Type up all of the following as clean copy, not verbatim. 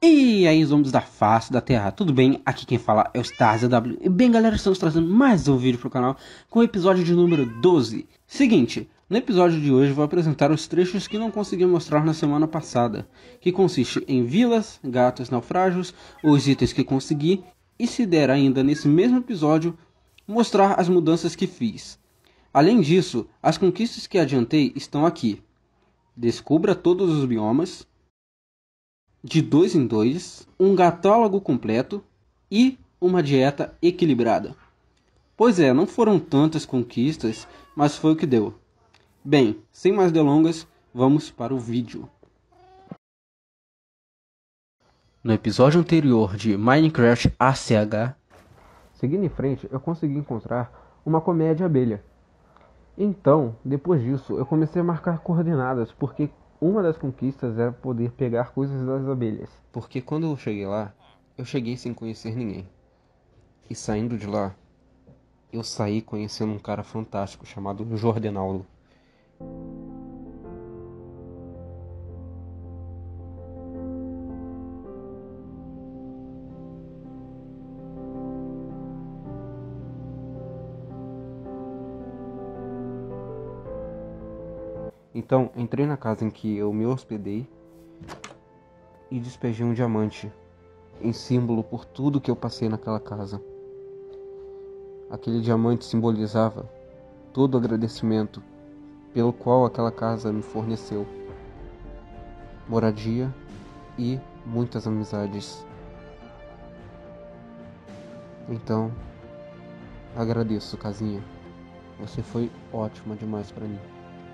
E aí, zombies da face da Terra, tudo bem? Aqui quem fala é o StarsW. E bem, galera, estamos trazendo mais um vídeo pro canal com o episódio de número 12. Seguinte, no episódio de hoje vou apresentar os trechos que não consegui mostrar na semana passada, que consiste em vilas, gatos, naufrágios, os itens que consegui e, se der ainda nesse mesmo episódio, mostrar as mudanças que fiz. Além disso, as conquistas que adiantei estão aqui. Descubra todos os biomas, de 2 em 2, um catálogo completo e uma dieta equilibrada. Pois é, não foram tantas conquistas, mas foi o que deu. Bem, sem mais delongas, vamos para o vídeo. No episódio anterior de Minecraft ACH, seguindo em frente, eu consegui encontrar uma colmeia de abelha. Então, depois disso, eu comecei a marcar coordenadas, porque uma das conquistas era poder pegar coisas das abelhas. Porque quando eu cheguei lá, eu cheguei sem conhecer ninguém. E saindo de lá, eu saí conhecendo um cara fantástico chamado Jordenaldo. Então, entrei na casa em que eu me hospedei e despejei um diamante, em símbolo por tudo que eu passei naquela casa. Aquele diamante simbolizava todo o agradecimento pelo qual aquela casa me forneceu moradia e muitas amizades. Então, agradeço, casinha. Você foi ótima demais pra mim.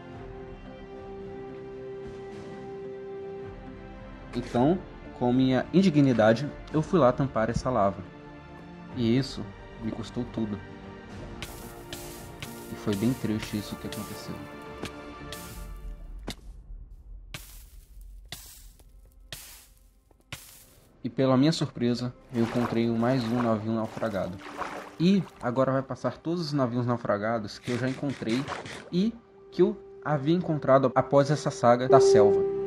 Então, com minha indignidade, eu fui lá tampar essa lava. E isso me custou tudo. E foi bem triste isso que aconteceu. E pela minha surpresa, eu encontrei mais um navio naufragado. E agora vai passar todos os navios naufragados que eu já encontrei e que eu havia encontrado após essa saga da selva.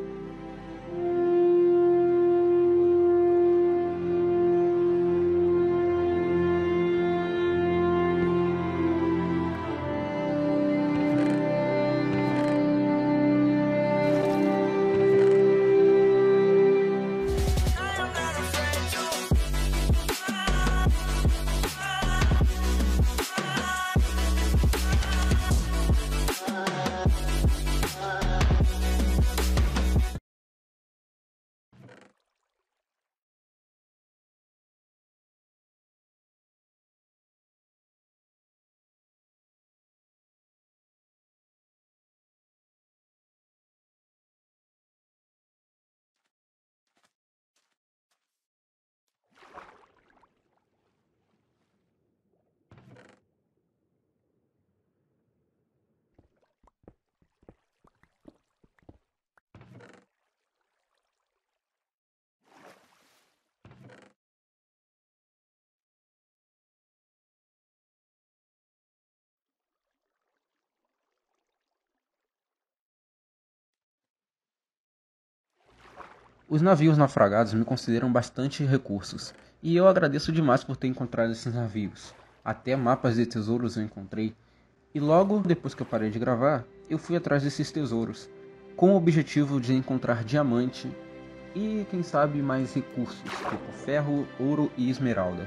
Os navios naufragados me concederam bastante recursos, e eu agradeço demais por ter encontrado esses navios. Até mapas de tesouros eu encontrei, e logo depois que eu parei de gravar, eu fui atrás desses tesouros, com o objetivo de encontrar diamante e, quem sabe, mais recursos, tipo ferro, ouro e esmeralda.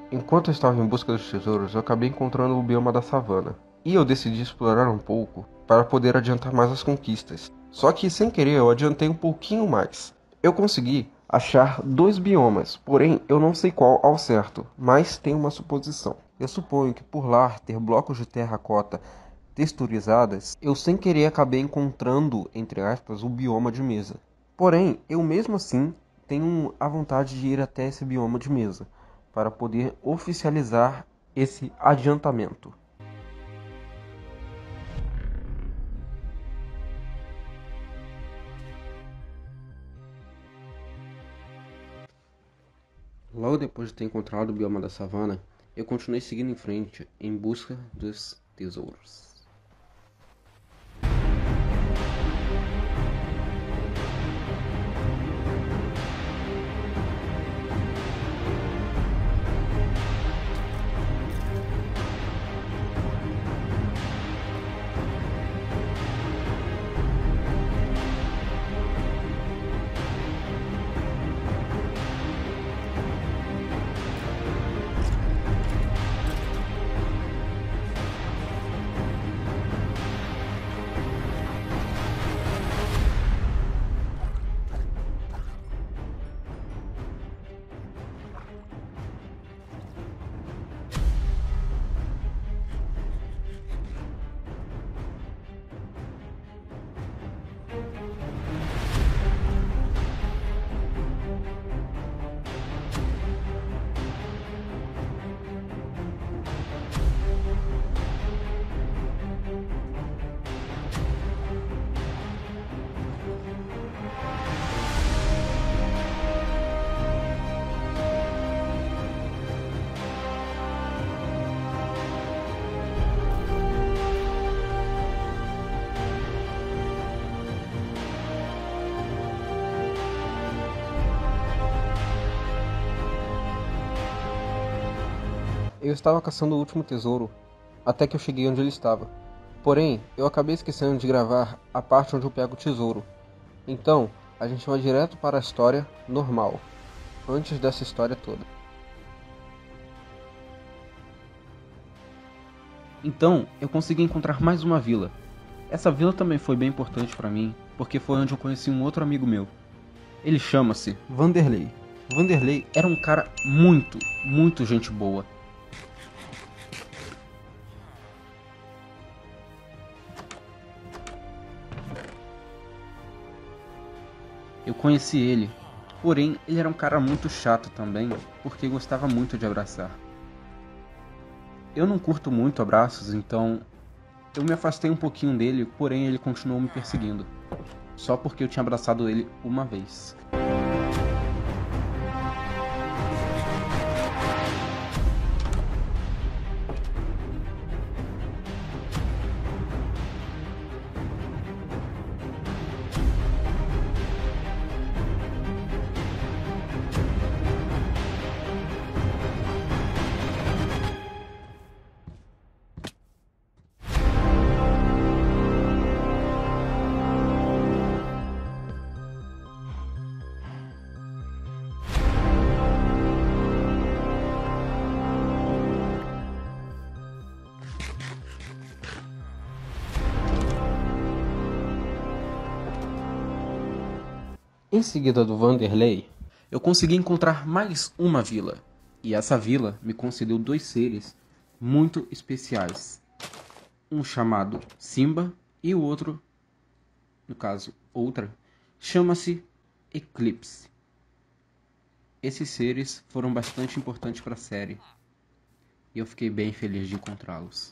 Enquanto eu estava em busca dos tesouros, eu acabei encontrando o bioma da savana. E eu decidi explorar um pouco para poder adiantar mais as conquistas. Só que sem querer eu adiantei um pouquinho mais. Eu consegui achar 2 biomas, porém eu não sei qual ao certo, mas tem uma suposição. Eu suponho que por lá ter blocos de terracota texturizadas, eu sem querer acabei encontrando, entre aspas, o bioma de mesa. Porém, eu mesmo assim tenho a vontade de ir até esse bioma de mesa, para poder oficializar esse adiantamento. Logo depois de ter encontrado o bioma da savana, eu continuei seguindo em frente em busca dos tesouros. Eu estava caçando o último tesouro, até que eu cheguei onde ele estava. Porém, eu acabei esquecendo de gravar a parte onde eu pego o tesouro. Então, a gente vai direto para a história normal, antes dessa história toda. Então, eu consegui encontrar mais uma vila. Essa vila também foi bem importante para mim, porque foi onde eu conheci um outro amigo meu. Ele chama-se Vanderlei. Vanderlei era um cara muito gente boa. Eu conheci ele, porém ele era um cara muito chato também, porque gostava muito de abraçar. Eu não curto muito abraços, então eu me afastei um pouquinho dele, porém ele continuou me perseguindo, só porque eu tinha abraçado ele uma vez. Em seguida do Vanderlei, Eu consegui encontrar mais uma vila, e essa vila me concedeu dois seres muito especiais. Um chamado Simba e o outro, no caso, outra, chama-se Eclipse. Esses seres foram bastante importantes para a série, e eu fiquei bem feliz de encontrá-los.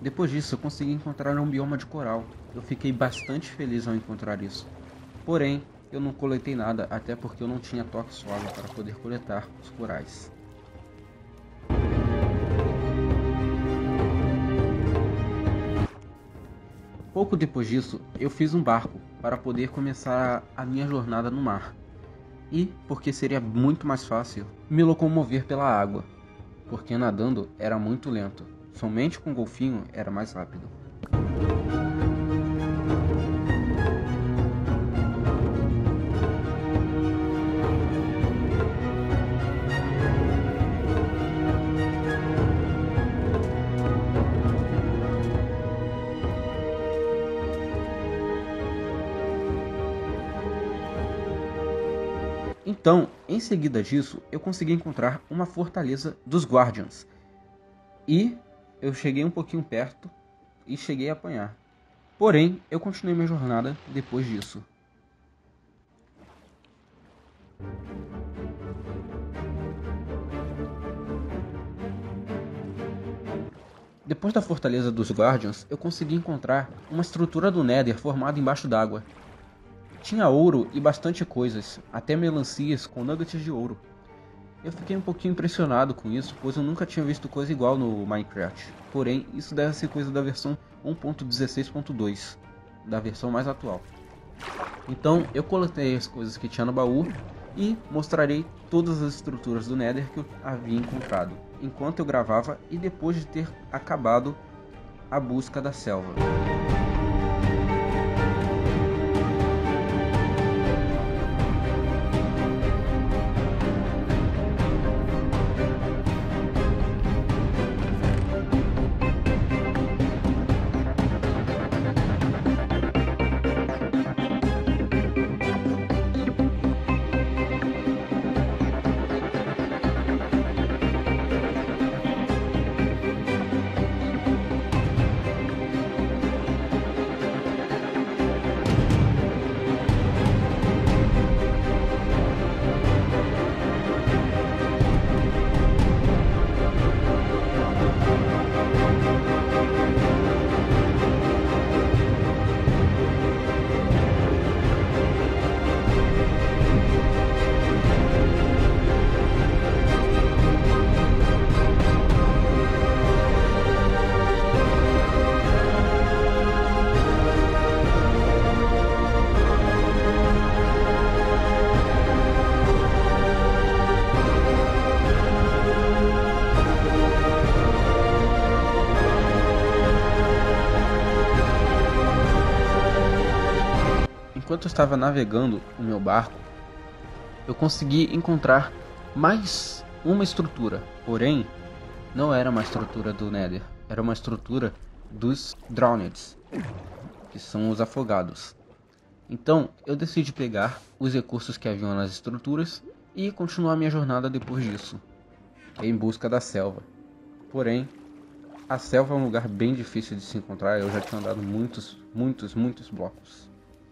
Depois disso, eu consegui encontrar um bioma de coral. Eu fiquei bastante feliz ao encontrar isso. Porém, eu não coletei nada, até porque eu não tinha toque suave para poder coletar os corais. Pouco depois disso, eu fiz um barco para poder começar a minha jornada no mar. E, porque seria muito mais fácil, me locomover pela água, porque nadando era muito lento, somente com golfinho era mais rápido. Então, em seguida disso, eu consegui encontrar uma fortaleza dos Guardians. E eu cheguei um pouquinho perto e cheguei a apanhar. Porém, eu continuei minha jornada depois disso. Depois da fortaleza dos Guardians, eu consegui encontrar uma estrutura do Nether formada embaixo d'água. Tinha ouro e bastante coisas, até melancias com nuggets de ouro. Eu fiquei um pouquinho impressionado com isso, pois eu nunca tinha visto coisa igual no Minecraft. Porém, isso deve ser coisa da versão 1.16.2, da versão mais atual. Então, eu coletei as coisas que tinha no baú e mostrarei todas as estruturas do Nether que eu havia encontrado, enquanto eu gravava e depois de ter acabado a busca da selva. Enquanto eu estava navegando o meu barco, eu consegui encontrar mais uma estrutura, porém não era uma estrutura do Nether, era uma estrutura dos Drowneds, que são os afogados. Então eu decidi pegar os recursos que haviam nas estruturas e continuar minha jornada depois disso, em busca da selva. Porém, a selva é um lugar bem difícil de se encontrar, eu já tinha andado muitos blocos.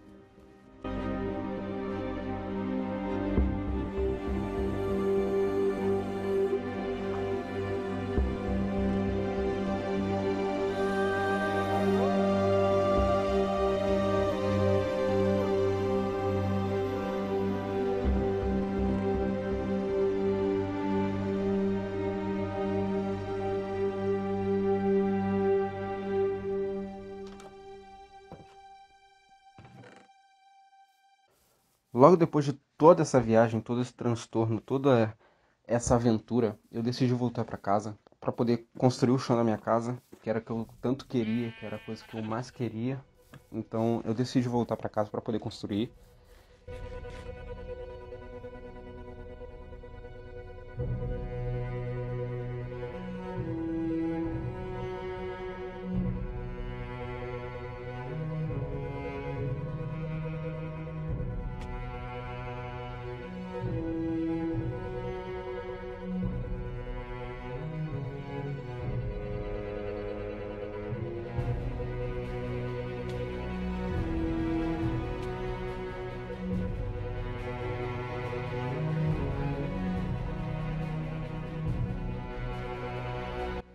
Logo depois de toda essa viagem, todo esse transtorno, toda essa aventura, eu decidi voltar para casa para poder construir o chão da minha casa, que era o que eu tanto queria, que era a coisa que eu mais queria. Então eu decidi voltar para casa para poder construir.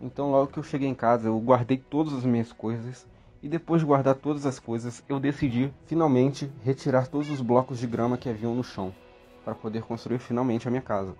Então logo que eu cheguei em casa, eu guardei todas as minhas coisas. E depois de guardar todas as coisas, eu decidi finalmente retirar todos os blocos de grama que haviam no chão, para poder construir finalmente a minha casa.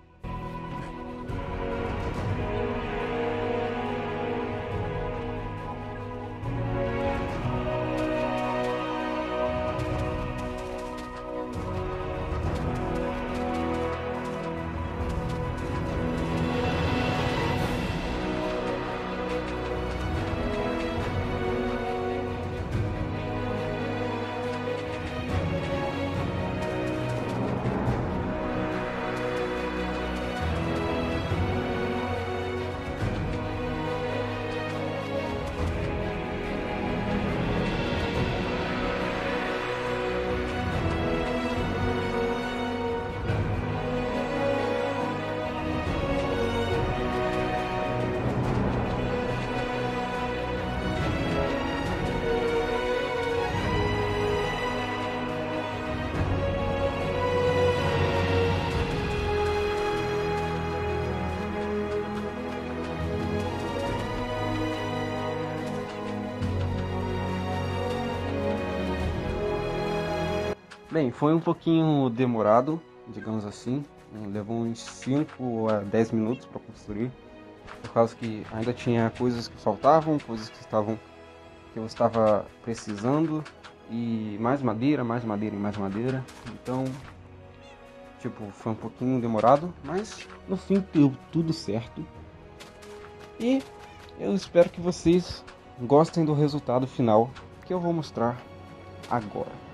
Bem, foi um pouquinho demorado, digamos assim. Levou uns 5 a 10 minutos para construir, por causa que ainda tinha coisas que faltavam, coisas que eu estava precisando, e mais madeira e mais madeira. Então, tipo, foi um pouquinho demorado, mas no fim deu tudo certo. E eu espero que vocês gostem do resultado final que eu vou mostrar agora.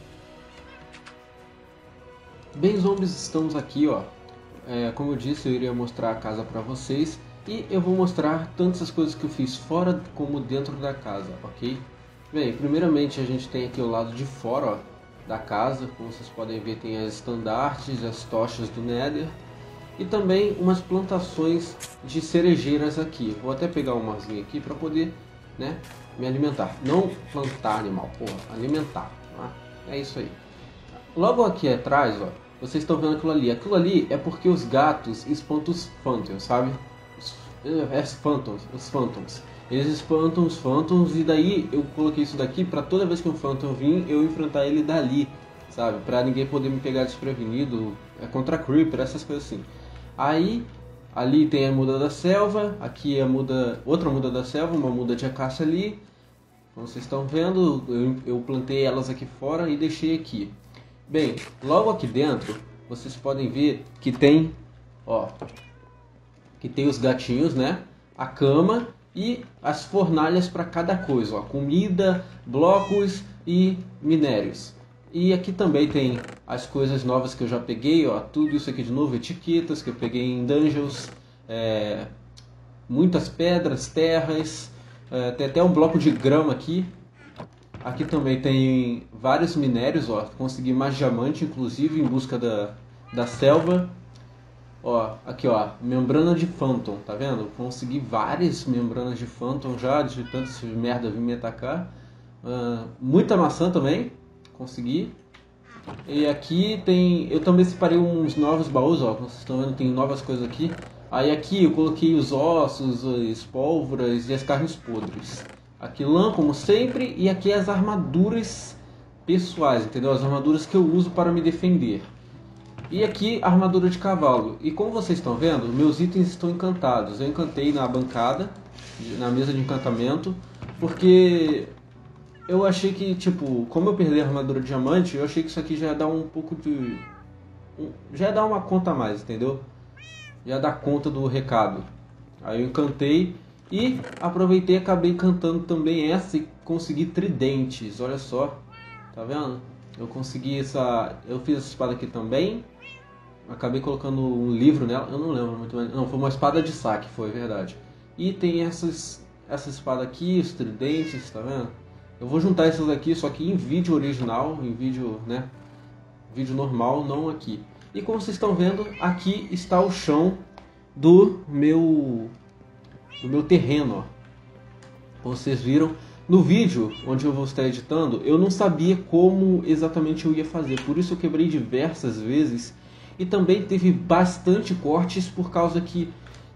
Bem, zombies, estamos aqui, ó. Como eu disse, eu iria mostrar a casa pra vocês. E eu vou mostrar tantas as coisas que eu fiz fora como dentro da casa, ok? Bem, primeiramente a gente tem aqui o lado de fora, ó, da casa. Como vocês podem ver, tem as estandartes, as tochas do Nether. E também umas plantações de cerejeiras aqui. Vou até pegar umazinha aqui pra poder, né, me alimentar. Não plantar animal, porra, alimentar, tá? É isso aí. Logo aqui atrás, ó, vocês estão vendo aquilo ali. Aquilo ali é porque os gatos espantam os phantoms, sabe? Os phantoms. Eles espantam os phantoms e daí eu coloquei isso daqui pra toda vez que um phantom vir, eu enfrentar ele dali, sabe? Pra ninguém poder me pegar desprevenido, contra creeper, essas coisas assim. Aí, ali tem a muda da selva, aqui é a muda, outra muda da selva, uma muda de acácia ali. Como vocês estão vendo, eu plantei elas aqui fora e deixei aqui. Bem, logo aqui dentro, vocês podem ver que tem, ó, que tem os gatinhos, né? A cama e as fornalhas para cada coisa, ó, comida, blocos e minérios. E aqui também tem as coisas novas que eu já peguei, ó, tudo isso aqui de novo, etiquetas que eu peguei em dungeons, muitas pedras, terras, tem até um bloco de grama aqui. Aqui também tem vários minérios, ó. Consegui mais diamante, inclusive, em busca da selva. Ó, aqui, ó, membrana de Phantom, tá vendo? Consegui várias membranas de Phantom já, de tantas merda vir me atacar. Muita maçã também, consegui. E aqui tem, eu também separei uns novos baús, ó. Como vocês estão vendo, tem novas coisas aqui. Aí aqui eu coloquei os ossos, as pólvoras e as carnes podres. Aqui lã, como sempre, e aqui as armaduras pessoais, entendeu? As armaduras que eu uso para me defender. E aqui a armadura de cavalo. E como vocês estão vendo, meus itens estão encantados. Eu encantei na bancada, na mesa de encantamento, porque eu achei que, tipo, como eu perdi a armadura de diamante, eu achei que isso aqui já ia dar um pouco de... já ia dar uma conta a mais, entendeu? Já ia dar conta do recado. Aí eu encantei... E aproveitei e acabei cantando também essa e consegui tridentes, olha só, tá vendo? Eu consegui eu fiz essa espada aqui também, acabei colocando um livro nela, eu não lembro muito bem, não, foi uma espada de saque, foi verdade. E tem essa espada aqui, os tridentes, tá vendo? Eu vou juntar essas aqui, só que em vídeo original, em vídeo, né, vídeo normal, não aqui. E como vocês estão vendo, aqui está o chão do meu terreno, ó. Como vocês viram no vídeo onde eu vou estar editando, eu não sabia como exatamente eu ia fazer, por isso eu quebrei diversas vezes e também teve bastante cortes por causa que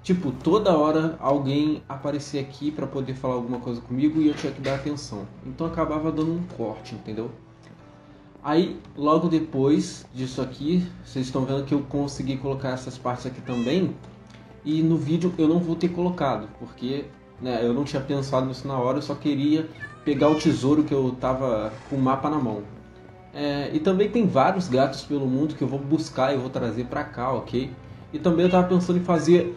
Tipo, toda hora alguém aparecia aqui pra poder falar alguma coisa comigo e eu tinha que dar atenção. Então acabava dando um corte, entendeu? Aí, logo depois disso aqui, vocês estão vendo que eu consegui colocar essas partes aqui também. E no vídeo eu não vou ter colocado, porque né, eu não tinha pensado nisso na hora, eu só queria pegar o tesouro que eu tava com o mapa na mão. E também tem vários gatos pelo mundo que eu vou buscar e vou trazer pra cá, ok? E também eu tava pensando em fazer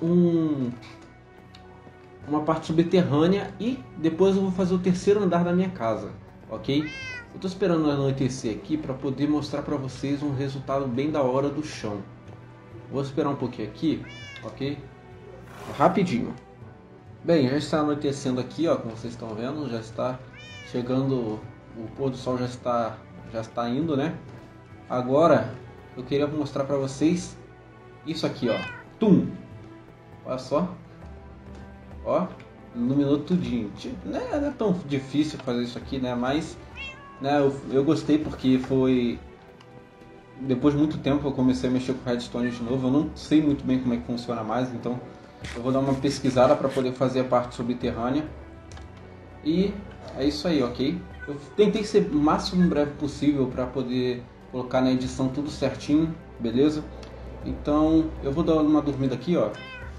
uma parte subterrânea e depois eu vou fazer o terceiro andar da minha casa, ok? Eu tô esperando anoitecer aqui para poder mostrar para vocês um resultado bem da hora do chão. Vou esperar um pouquinho aqui, ok? Rapidinho. Bem, já está anoitecendo aqui, ó, como vocês estão vendo, já está chegando, o pôr do sol já está indo, né? Agora eu queria mostrar para vocês isso aqui, ó. Tum! Olha só. Ó, iluminou tudinho. Não é tão difícil fazer isso aqui, né? Mas né, eu gostei porque foi... Depois de muito tempo eu comecei a mexer com Redstone de novo. Eu não sei muito bem como é que funciona mais, então eu vou dar uma pesquisada para poder fazer a parte subterrânea. E é isso aí, ok? Eu tentei ser o máximo breve possível para poder colocar na edição tudo certinho, beleza? Então eu vou dar uma dormida aqui, ó.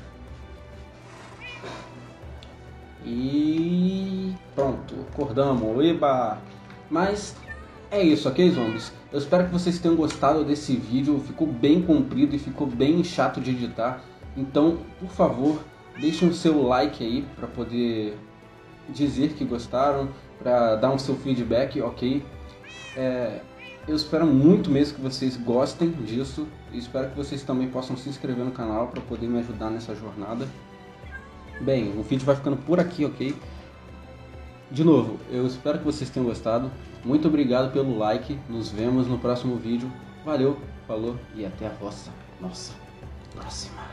E pronto, acordamos, eba! Mas é isso, ok, zombies? Eu espero que vocês tenham gostado desse vídeo. Ficou bem comprido e ficou bem chato de editar. Então, por favor, deixem o seu like aí para poder dizer que gostaram, para dar um seu feedback, ok? Eu espero muito mesmo que vocês gostem disso. E espero que vocês também possam se inscrever no canal para poder me ajudar nessa jornada. Bem, o vídeo vai ficando por aqui, ok? De novo, eu espero que vocês tenham gostado. Muito obrigado pelo like. Nos vemos no próximo vídeo. Valeu, falou e até a próxima. Nossa, próxima.